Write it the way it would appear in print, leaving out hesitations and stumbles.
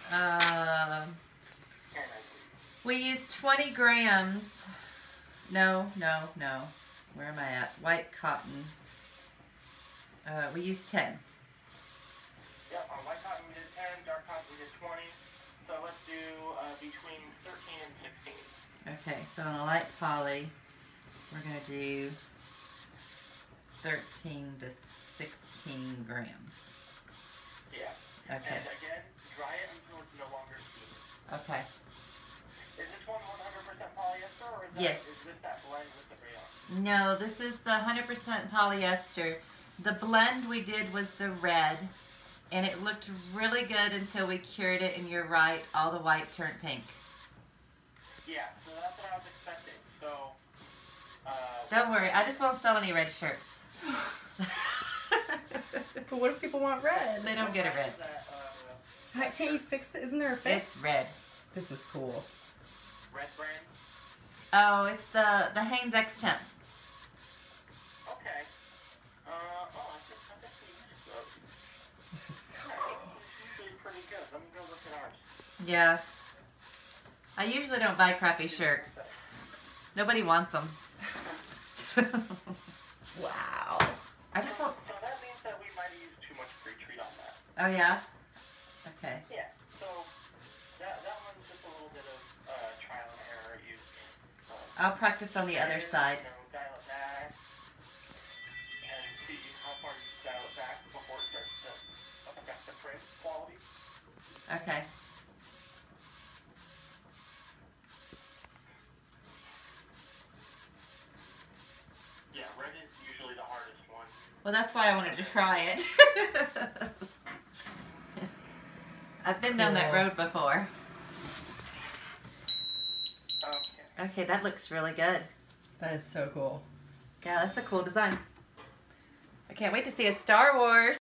We use 20 grams. No. Where am I at? White cotton. We use 10. Yep, on white cotton we did 10, dark cotton we did 20. So let's do between 13 and 16. Okay, so on the light poly, we're going to do 13 to 16 grams. Yeah. Okay. And again, dry it until it's no longer steamy. Okay. Is this one 100% polyester, or Yes. Is this that blend with the rayon? No, this is the 100% polyester. The blend we did was the red, and it looked really good until we cured it, and you're right, all the white turned pink. Yeah, so that's what I was expecting. So, Don't worry, I just won't sell any red shirts. But what if people want red? They don't get a red. Can't you fix it? Isn't there a fix? It's red. This is cool. Red brand? Oh, it's the Hanes X Temp. Okay. I think This is so it's cool. usually pretty good. Let me go look at ours. Yeah. I usually don't buy crappy shirts. Nobody wants them. Wow. I just want... So that means that we might have used too much pre-treat on that. Oh, yeah? Okay. Yeah. So that one's just a little bit of trial and error. I'll practice on the other side. Dial it back and see how far you dial it back before it starts to affect the print quality. Okay. Yeah, red is usually the hardest one. Well, that's why I wanted to try it. I've been down that road before. Okay. Okay, that looks really good. That is so cool. Yeah, that's a cool design. I can't wait to see a Star Wars.